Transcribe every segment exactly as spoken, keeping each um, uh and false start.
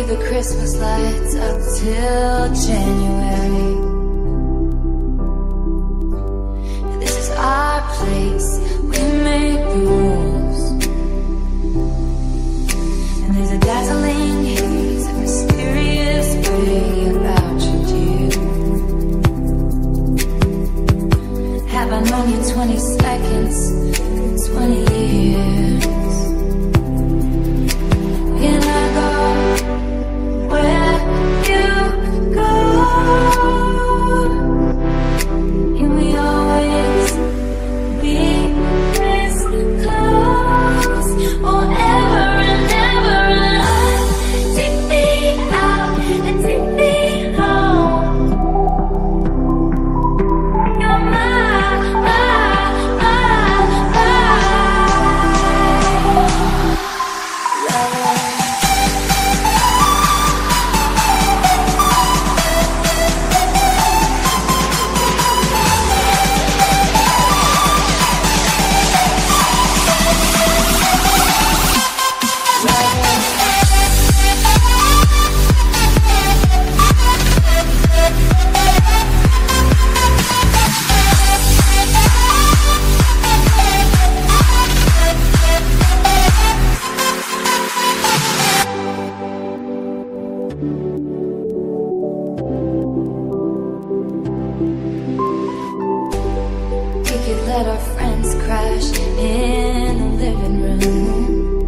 leave the Christmas lights up till January. This is our place, we make the rules. And there's a dazzling haze, a mysterious way about you, dear. Have I known you twenty seconds, twenty years? Can I go where you go? Can we always be this close? Forever and ever and on. Take me out and take me home. You're my, my, my, my lover. Let our friends crash in the living room.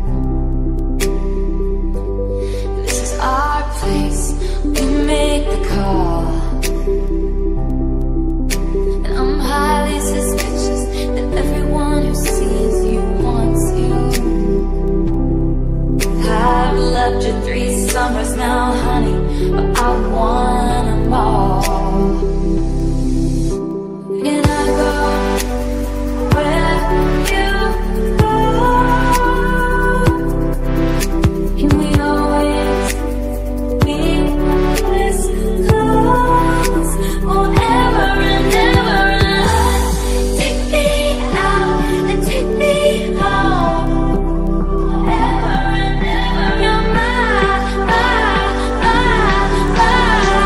This is our place, we make the call. And I'm highly suspicious that everyone who sees you wants you. I've loved you three summers now, honey, but I want them all. Can I go where you go? Can we always be this close? Forever and ever and on. Take me out and take me home. Forever and ever. You're my, my, my, my.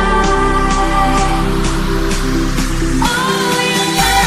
Oh, you're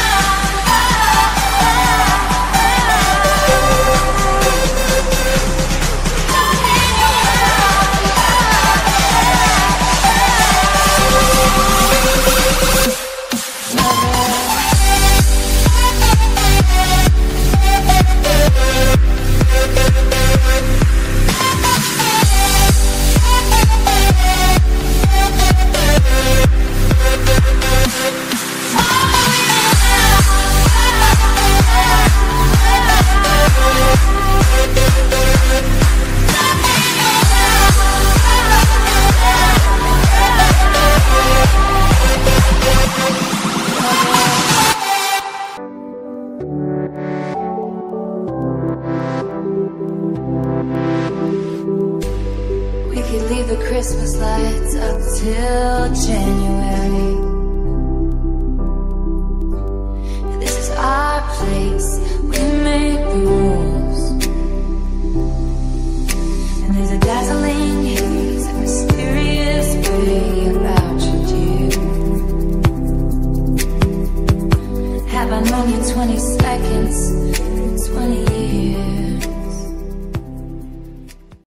leave the Christmas lights up till January. This is our place, we make the rules. And there's a dazzling haze, a mysterious way about you, dear. Have I known you twenty seconds?